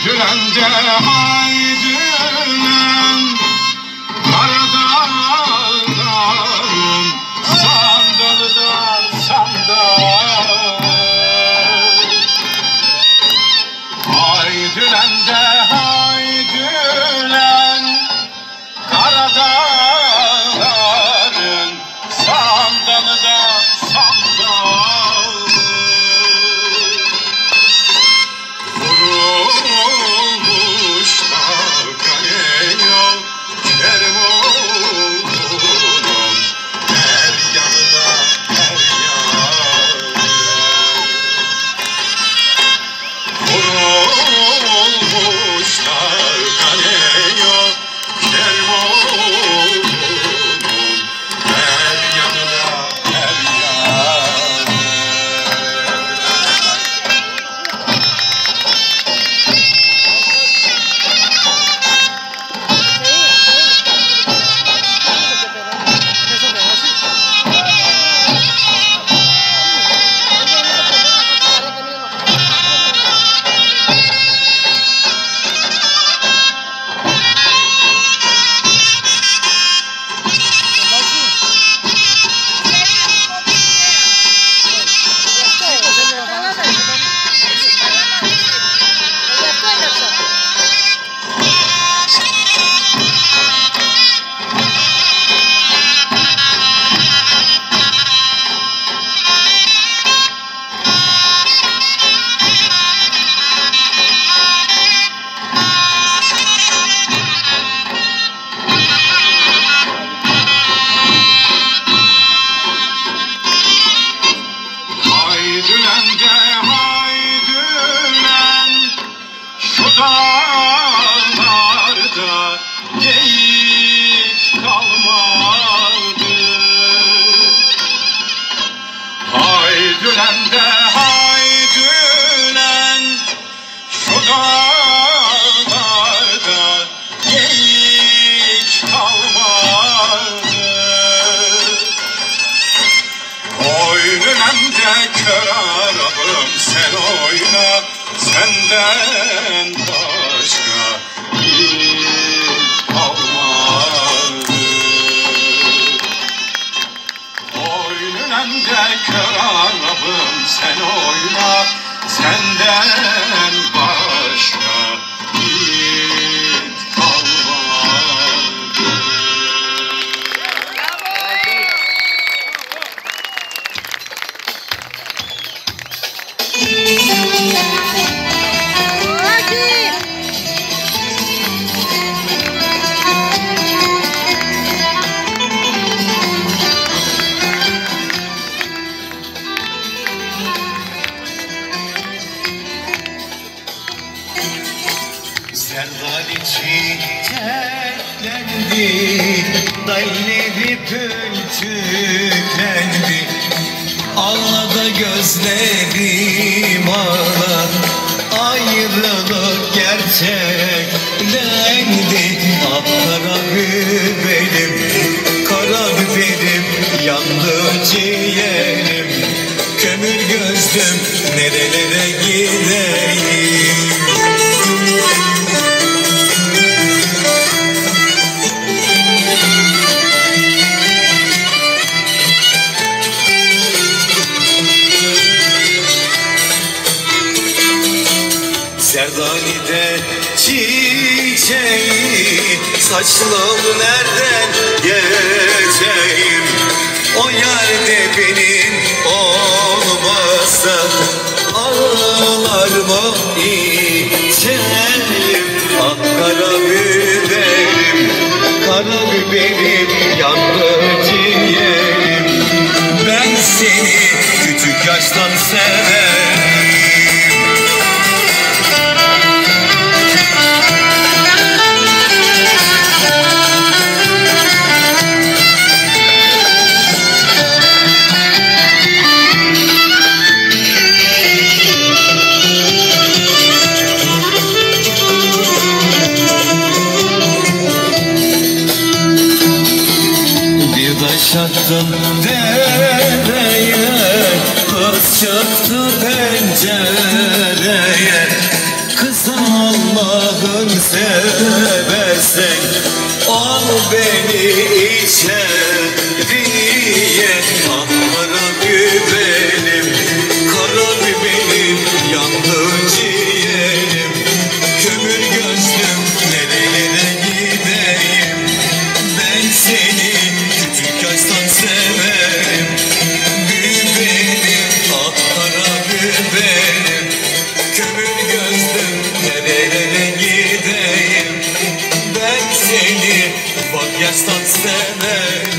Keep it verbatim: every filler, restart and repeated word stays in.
Haydülende haydülen Karadağların sandalı da sandal. Haydülende haydülen Karadağların sandalı da sandal. Vurulmuşlar kanıyor kerim oğlum, her yanına her yanı. Vurulmuşlar kanıyor kerim oğlum, her yanına her yanı. Haydülende haydülen şu dağlarda geyik kalmadı. Haydülende haydülen şu dağlarda geyik kalmadı. Oynunende kör arabım sen oyna, senden başka hiç kalmadı. Oynunende kör arabım sen oyna, senden başka hiç kalmadı. Zerdali çiçeklendi, dalleri pülçüklendi. Ağladı gözlerim ağlar, ayrılık gerçeklendi. Ah kara biberim, kara biberim, yandı ciğerim. Kömür gözlüm, nerelere gideyim? Zerdali'de çiçeği, saçlım nereden geçeyim? O yerde benim olmazsa ağlar mı içeyim? Ah kara biberim, kara biberim, yandı ciğerim. Ben seni küçük yaştan severim. Taş attım dereye, kız çıktı pencereye. Kıza Allah'ın seversen al beni içeriye. Ah kara biberim, kara biberim, yandı ciğerim. Kömür gözlüm, nerelere gideyim? Ben seni küçük yaştan severim. Biberim, ah kara biberim, kömür gözlüm, nerelere gideyim? Ben seni ufak yaştan severim.